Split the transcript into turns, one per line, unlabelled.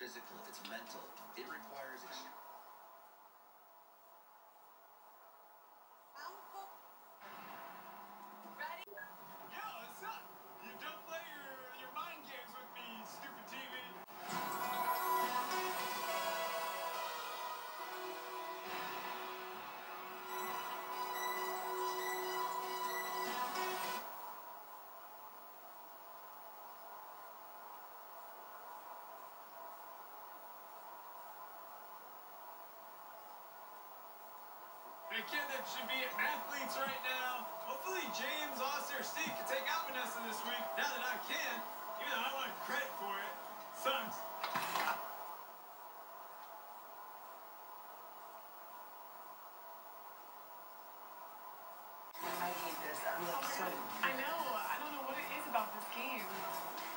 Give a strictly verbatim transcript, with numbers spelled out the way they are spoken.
physical, it's mental. It requires extreme.
Ready? Yo, what's up? You don't play your, your mind games with me, stupid T V. A kid that should be athletes right now. Hopefully James, Austin, or Steve can take out Vanessa this week. Now that I can, even though I want credit for it. Sucks.
I hate this. I'm like so.
I know. I don't know what it is about this game.